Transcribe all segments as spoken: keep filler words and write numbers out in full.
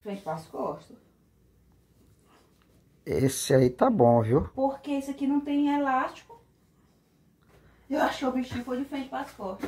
Frente para as costas. Esse aí tá bom, viu? Porque esse aqui não tem elástico. Eu acho que o vestido foi de frente para as costas.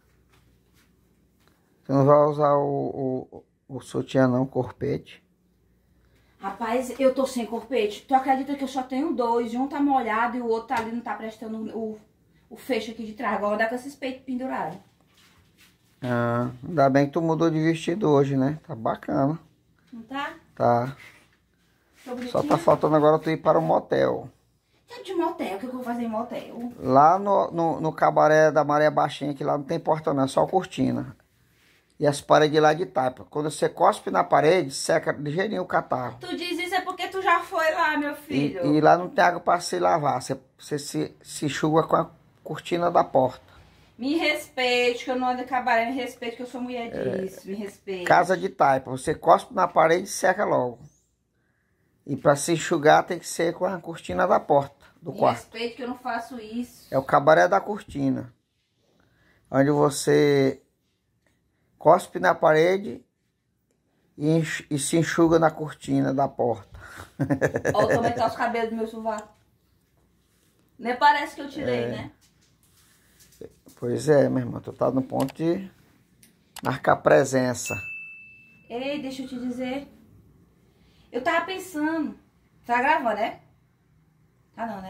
Você não vai usar o, o, o sutiã não, corpete. Rapaz, eu tô sem corpete. Tu acredita que eu só tenho dois? E um tá molhado e o outro tá ali, não tá prestando o, o fecho aqui de trás. Agora dá com esses peitos pendurados. Ah, ainda bem que tu mudou de vestido hoje, né? Tá bacana. Não tá? Tá. Tô Só tá faltando agora tu ir para o motel. Tá de motel, o que eu vou fazer em motel? Lá no, no, no cabaré da Maré Baixinha, que lá não tem porta não, é só cortina. E as paredes lá de taipa. Quando você cospe na parede, seca ligeirinho o catarro. Tu diz isso é porque tu já foi lá, meu E, filho. e lá não tem água para se lavar. Você, você se, se enxuga com a cortina da porta. Me respeite, que eu não ando em cabaré. Me respeite, que eu sou mulher disso. Me respeite. Casa de taipa. Você cospe na parede e seca logo. E para se enxugar tem que ser com a cortina da porta do Me quarto. respeite, que eu não faço isso. É o cabaré da cortina. Onde você cospe na parede e, enx- e se enxuga na cortina da porta. Ó, como é que tá os cabelos do meu sovaco. Nem parece que eu tirei, É. né? Pois é, meu irmão. Tu tá no ponto de marcar presença. Ei, deixa eu te dizer. Eu tava pensando. Tá gravando, né? Tá não, né?